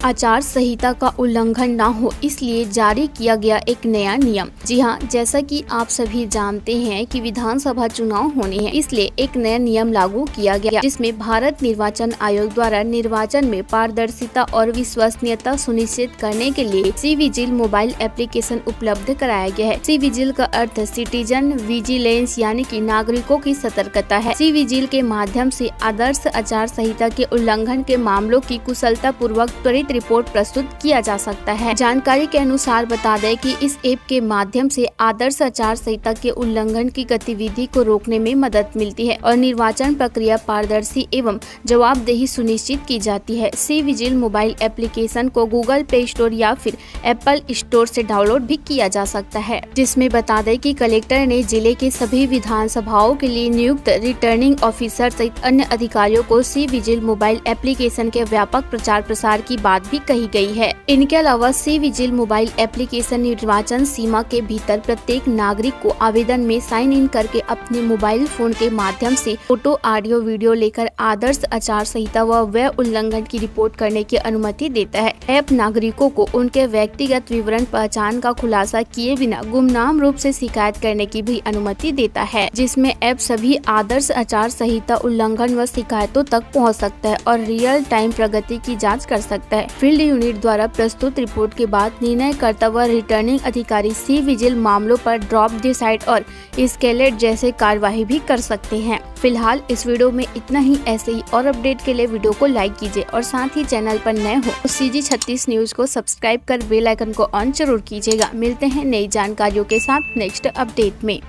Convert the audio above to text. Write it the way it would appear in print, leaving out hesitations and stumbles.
आचार संहिता का उल्लंघन न हो, इसलिए जारी किया गया एक नया नियम। जी हाँ, जैसा कि आप सभी जानते हैं कि विधानसभा चुनाव होने हैं, इसलिए एक नया नियम लागू किया गया, जिसमें भारत निर्वाचन आयोग द्वारा निर्वाचन में पारदर्शिता और विश्वसनीयता सुनिश्चित करने के लिए सी विजिल मोबाइल एप्लीकेशन उपलब्ध कराया गया है। सी विजिल का अर्थ सिटीजन विजिलेंस यानी कि नागरिकों की सतर्कता है। सी विजिल के माध्यम से आदर्श आचार संहिता के उल्लंघन के मामलों की कुशलता पूर्वक त्वरित रिपोर्ट प्रस्तुत किया जा सकता है। जानकारी के अनुसार बता दें कि इस ऐप के माध्यम से आदर्श आचार संहिता के उल्लंघन की गतिविधि को रोकने में मदद मिलती है और निर्वाचन प्रक्रिया पारदर्शी एवं जवाबदेही सुनिश्चित की जाती है। सी विजिल मोबाइल एप्लीकेशन को गूगल प्ले स्टोर या फिर एप्पल स्टोर से डाउनलोड भी किया जा सकता है, जिसमें बता दें कि कलेक्टर ने जिले के सभी विधानसभाओं के लिए नियुक्त रिटर्निंग ऑफिसर सहित अन्य अधिकारियों को सी विजिल मोबाइल एप्लीकेशन के व्यापक प्रचार प्रसार की बात भी कही गई है। इनके अलावा सी विजिल मोबाइल एप्लीकेशन निर्वाचन सीमा के भीतर प्रत्येक नागरिक को आवेदन में साइन इन करके अपने मोबाइल फोन के माध्यम से फोटो, ऑडियो, वीडियो लेकर आदर्श आचार संहिता व व्यय उल्लंघन की रिपोर्ट करने की अनुमति देता है। ऐप नागरिकों को उनके व्यक्तिगत विवरण, पहचान का खुलासा किए बिना गुमनाम रूप से शिकायत करने की भी अनुमति देता है, जिसमें ऐप सभी आदर्श आचार संहिता उल्लंघन व शिकायतों तक पहुंच सकता है और रियल टाइम प्रगति की जांच कर सकता है। फील्ड यूनिट द्वारा प्रस्तुत रिपोर्ट के बाद निर्णयकर्ता व रिटर्निंग अधिकारी सी विजिल मामलों पर ड्रॉप डिसाइड और स्केलेट जैसे कार्यवाही भी कर सकते हैं। फिलहाल इस वीडियो में इतना ही। ऐसे ही और अपडेट के लिए वीडियो को लाइक कीजिए और साथ ही चैनल पर नए हो तो CG36 न्यूज को सब्सक्राइब कर बेल आइकन को ऑन जरूर कीजिएगा। मिलते हैं नई जानकारियों के साथ नेक्स्ट अपडेट में।